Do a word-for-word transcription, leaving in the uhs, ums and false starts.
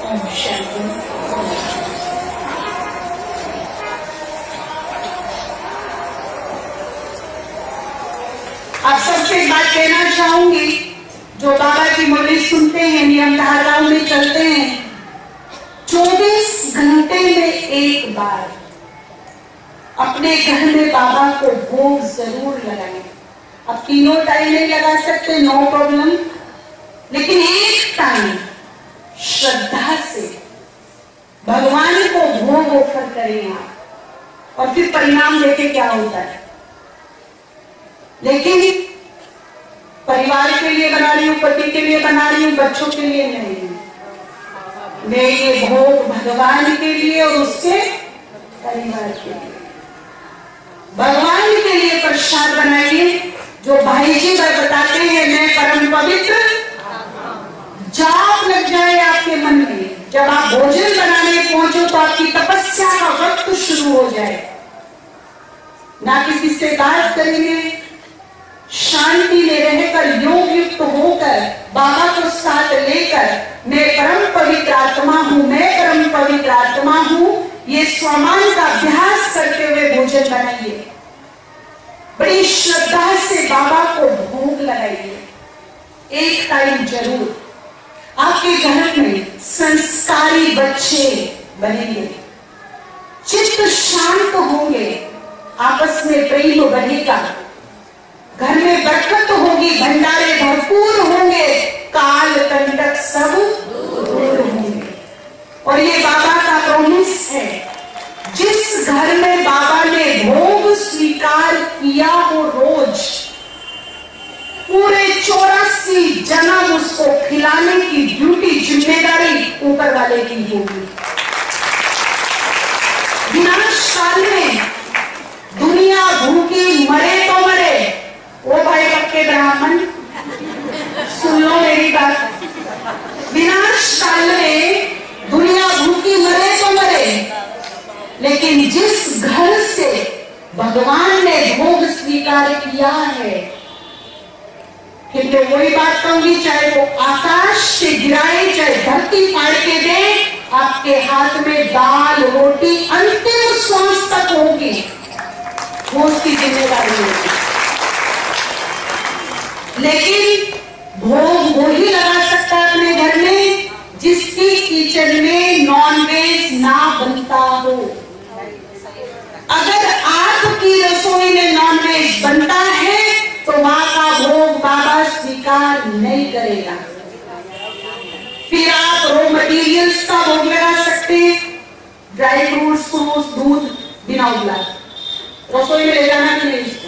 ओम शांति। आप सबसे एक बात कहना चाहूंगी, जो बाबा की मुरली सुनते हैं, नियम धाराओं में चलते हैं, चौबीस घंटे में एक बार अपने घर में बाबा को भोग जरूर लगाएं। अब तीनों टाइम नहीं लगा सकते, नो प्रॉब्लम, लेकिन एक टाइम श्रद्धा से भगवान को भोग ऑफर करें आप, और फिर परिणाम देखें क्या होता है। लेकिन परिवार के लिए बना रही हूं, पति के लिए बना रही हूं, बच्चों के लिए नहीं। मैं ये भोग भगवान के लिए और उसके परिवार के लिए, भगवान के लिए प्रसाद बनाइए। जो भाई जी बताते हैं, मैं परम पवित्र, जाप लग जाए आपके मन में। जब आप भोजन बनाने पहुंचो तो आपकी तपस्या का वक्त शुरू हो जाए। ना किसी से बात करेंगे, शांति में रहकर, योग युक्त होकर, बाबा को साथ लेकर, मैं परम पवित्र आत्मा हूं, मैं परम पवित्र आत्मा हूं, ये स्वमान का अभ्यास करते हुए भोजन बनाइए। बड़ी श्रद्धा से बाबा को भोग लगाइए। एक टाइम जरूर आपके घर में संस्कारी बच्चे बनेंगे, चित्त शांत होंगे, आपस में प्रेम बढ़ेगा, घर में बरकत होगी, भंडारे भरपूर होंगे, काल कंटक सब दूर होंगे। और ये बाबा का प्रॉमिस है, जिस घर में बाबा ने भोग स्वीकार किया हो रोज, पूरे चौरासी जन्म उसको खिलाने की ड्यूटी, जिम्मेदारी ऊपर वाले की होगी। विनाश काल में दुनिया भूखी मरे तो मरे, ओ भाई पक्के ब्राह्मण सुन लो मेरी बात, विनाश काल में दुनिया भूखी मरे तो मरे, लेकिन जिस घर से भगवान ने भोग स्वीकार किया है, फिर मैं वही बात कहूंगी, चाहे वो आकाश से गिराए, चाहे धरती फाड़ के दे, आपके हाथ में दाल रोटी अंतिम श्वास तक होगी, वो उसकी जिम्मेदारी होगी। लेकिन भोग वो ही लगा सकता है अपने घर में जिसकी किचन में नॉनवेज ना बनता हो। अगर आपकी रसोई में नॉनवेज बनता है तो माँ का भोग बाबा स्वीकार नहीं करेगा। फिर आप रॉ मटेरियल्स का भोग लगा सकते हैं, ड्राई फ्रूट्स, फ्रूट्स, दूध बिना उबला, रसोई में ले जाना भी नहीं।